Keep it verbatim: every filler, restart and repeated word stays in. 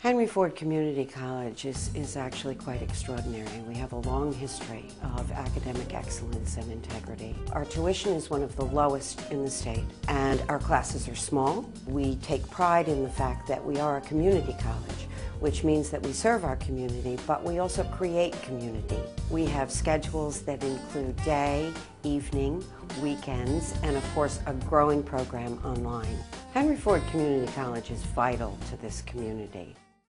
Henry Ford Community College is, is actually quite extraordinary. We have a long history of academic excellence and integrity. Our tuition is one of the lowest in the state, and our classes are small. We take pride in the fact that we are a community college, which means that we serve our community, but we also create community. We have schedules that include day, evening, weekends, and of course a growing program online. Henry Ford Community College is vital to this community.